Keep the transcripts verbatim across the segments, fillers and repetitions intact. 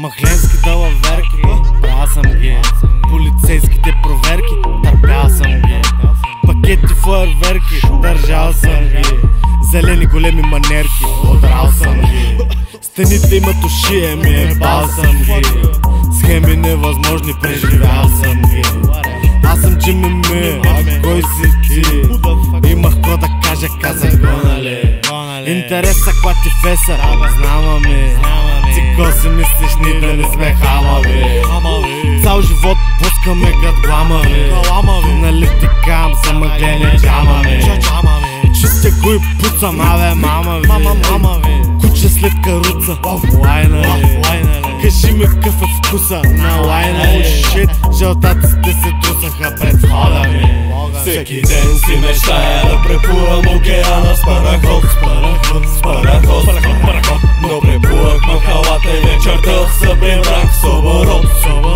Махленски далаверки, правил съм ги. Полицейските проверки, търпял съм ги. Пакети фойерверки, държал съм ги. Зелени големи манерки, отрал съм ги. Стените имат уши, еми ебал съм ги. Схеми невъзможни, преживял съм ги. Аз съм Джими Ми, а кой си ти? Имах ко да кажа, казах го, нали? Интереса, ква ти феса, знама ми. Ти ко си мислиш, ни да не сме хамави. Цял живот пускаме гад гламави. Нали ти кам, за мъглени джамами. Чисте го и пуцам, аве мама ви. Куче след каруца, лайна ли? Кажи ми къв е вкуса на лайна ли? Жълтаците се трусаха пред входа ми. Всеки ден си мечтая да преплувам океана с параход, с параход, но преплувах махалата и вечерта събрим враг с оборот,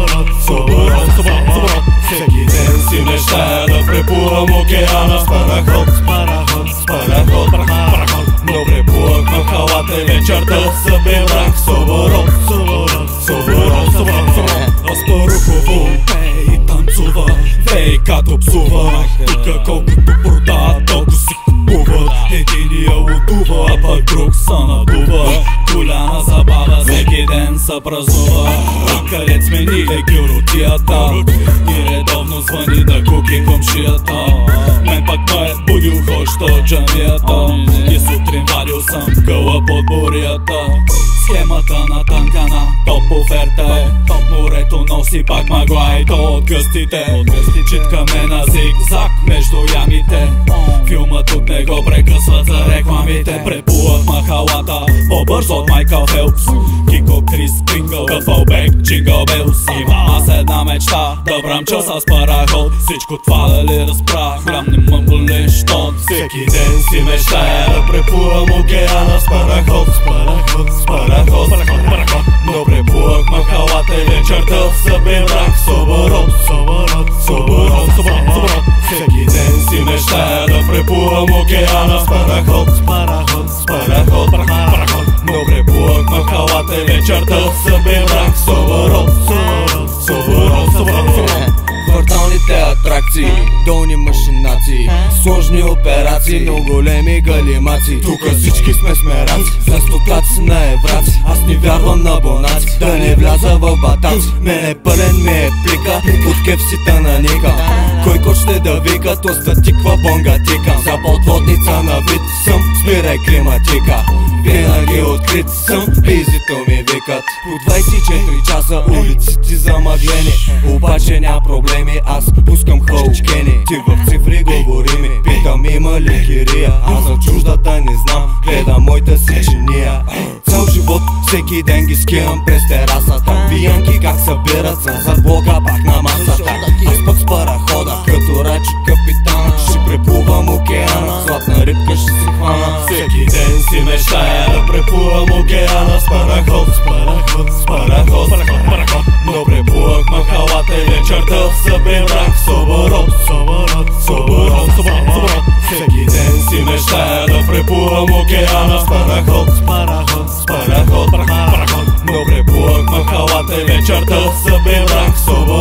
с оборот, с оборот. Всеки ден си мечтая да преплувам океана с параход, с параход, но преплувах махалата и вечерта събрим враг с оборот, с оборот, с оборот. Аспарухово пее и танцува, вей като псува. Тука колкото продават, толкова си купуват. Единия лутува, а пък друг са надува. Голяма забава, всеки ден се празнува. Къдет сменили гюротията и редовно звъни да куки комшията. Мен пак ме е будил хоща от джамията и сутрин вадил съм гъла под бурята. Схемата на танкана, топ оферта е. Морето носи пак мъгла и то от гъстите. Читкаме на зигзаг между ямите. Филмът тук не го прекъсват за рекламите. Преплувах махалата по-бързо от Майкъл Фелпс. Кико, Крис, Крингъл, Къфълбек, Джингъл Белс. Имам аз една мечта, да бръмча с параход. Всичко това дали разправя, храм не ме боли щон. Всеки ден си мечтая да преплувам океана с параход, с параход, с параход, но преплувах махалата и вечерта събрим враг с оборот, с оборот, с оборот, с оборот. Всеки ден си мечтая да преплувам океана с параход, с параход, с параход, но преплувах махалата и вечерта събрим враг с оборот, с оборот, с оборот, с оборот. Кварталните атракции, долни машинации, сложни операции, но големи галимаци. Тука всички сме смераци, за стотаци на евраци. Аз не вярвам на бонаци, да не вляза в батаци. Мене пълен ми е плика, от кефсита на Ника. Кой ко ще да вика, то статиква бонгатика. За подводница на вид съм, спирай климатика. Винаги открит съм, визито ми викат. По двайсет и четири часа улиците замъглени, обаче няма проблеми, аз пускам хълчкени. Ти в цифри говори ми, питам има ли кирия. Аз за чуждата не знам, гледам моята си чиния. Цял живот, всеки ден ги скивам през терасата. Пиянки как събират съм зад блока пак на масата. Аз пък с парахода, като рачи капитана. Ще преплувам океана, златна рибка ще си хвана. Всеки ден си мечтая да преплувам океана с параход, с параход, с параход, но преплувах махалата и вечерта събрим враг с оборот, с оборот, с оборот, с оборот. Всеки ден си мечтая да преплувам океана с параход, с параход, с параход, но преплувах махалата и вечерта събрим враг с оборот.